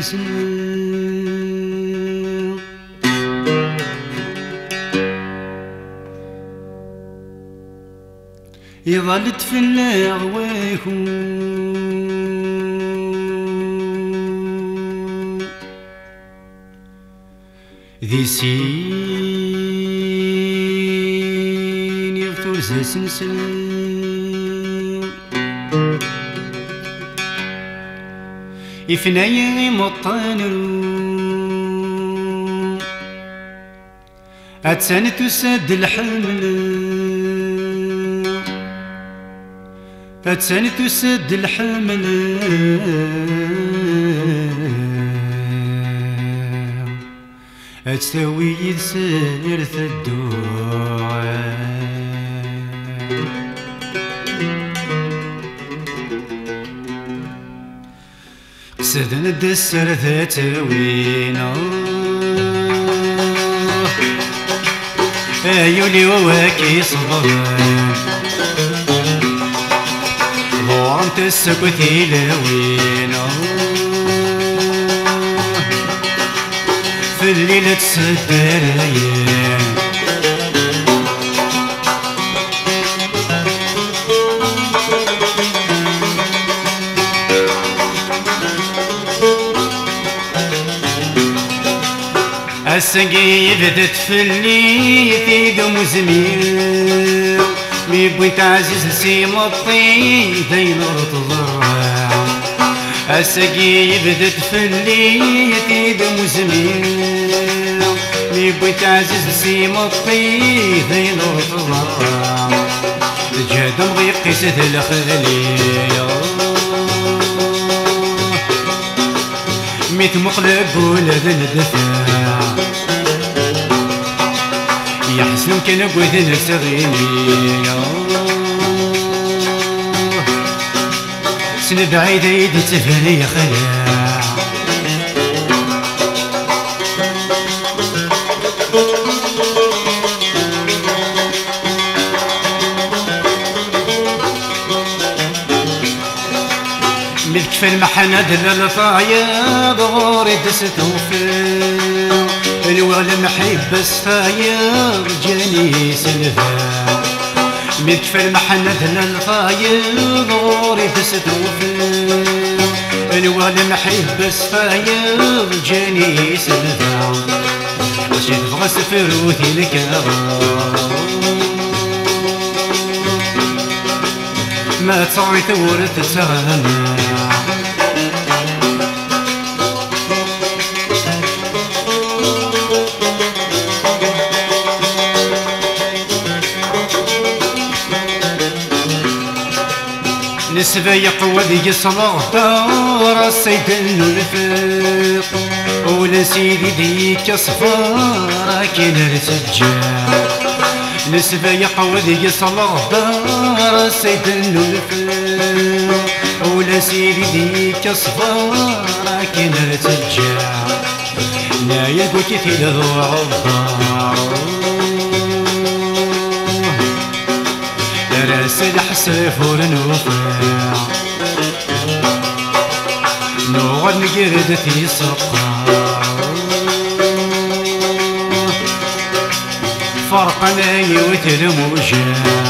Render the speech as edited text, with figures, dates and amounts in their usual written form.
سنين يظل تفنى غواكم ذي سين يغتور سنسل يفنى مطانرو أتسان تسد الحمل أتسان تسد الحمل أتساوي يسير الدعاء سدن الدسر ذاتوينا أيولي وواكي صبران ضوعن تسكتي لوينا في الليلة تسدرين السقي بدت فلي في دم زميل مي بغيت عزيز نسيم الطي داين رطضرع السقي بدت فلي في دم زميل مي بغيت عزيز نسيم الطي داين رطضرع جاد مغي قيسة الخلية ميت مقلب ولا ذا الدفاع يحسن كان قوذن سغيني سن بعيد ايدي تفني خلاع ملك في المحنة دل الفايض غوري دستوفي الوغل محب السفاير جاني سلفا ملك في المحنة دل الفايض غوري دستوفي الوغل محب السفاير جاني سلفا رشيد بغى سفروثي الكرام ما تصعي ثورة تسغنى نسبة يقوى ذي صلاة دار السيد النلفق ولا سيدي ديك صفارة كين رسجال نسبة يقوى ذي صلاة دار السيد النلفق ولا سيدي ديك صفارة كين رسجال لا يلقوا كثير ذوع الضار راسل حسف ورنوفع نوغد نقرد في سقا فرقنا يوتر موجا